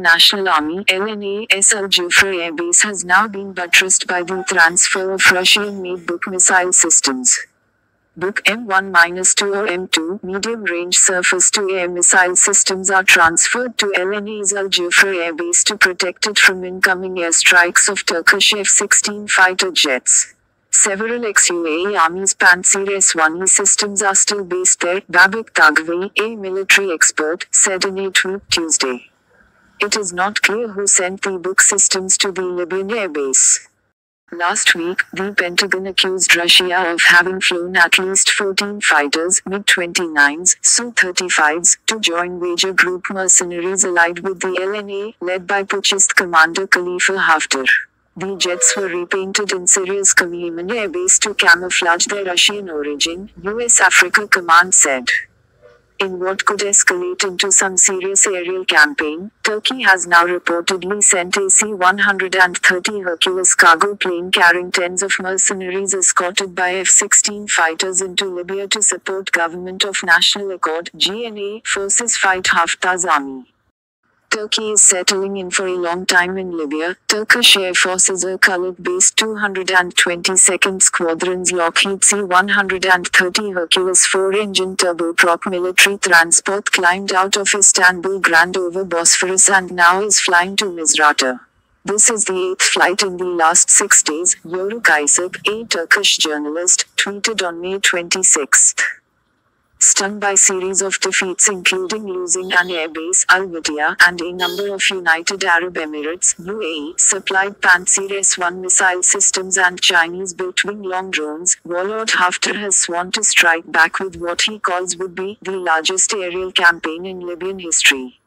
National Army (LNA's) Al Jufra Air Base has now been buttressed by the transfer of Russian-made Buk missile systems. Buk M1-2 or M2 medium-range surface-to-air missile systems are transferred to LNA's Al Jufra Air Base to protect it from incoming airstrikes of Turkish F-16 fighter jets. Several ex-UAE Army's Pantsir S-1E systems are still based there, Babak Tagvi, a military expert, said in a tweet Tuesday. It is not clear who sent the Buk systems to the Libyan air base. Last week, the Pentagon accused Russia of having flown at least 14 fighters, MiG-29s, Su-35s, to join Wagner Group mercenaries allied with the LNA, led by Putschist commander Khalifa Haftar. The jets were repainted in Syria's Qom Yemen air base to camouflage their Russian origin, US Africa Command said. In what could escalate into some serious aerial campaign, Turkey has now reportedly sent a C-130 Hercules cargo plane carrying tens of mercenaries escorted by F-16 fighters into Libya to support Government of National Accord (GNA) forces fight Haftar's army. Turkey is settling in for a long time in Libya. Turkish Air Force's Irkutsk-based 222nd Squadron's Lockheed C-130 Hercules 4-engine turboprop military transport climbed out of Istanbul Grand over Bosphorus and now is flying to Misrata. This is the 8th flight in the last 6 days, Yoruk Isaac, a Turkish journalist, tweeted on May 26. Stung by series of defeats including losing an airbase, Al-Wadiya, and a number of United Arab Emirates (UAE) supplied Pantsir S-1 missile systems and Chinese-built wing-long drones, Warlord Haftar has sworn to strike back with what he calls would be the largest aerial campaign in Libyan history.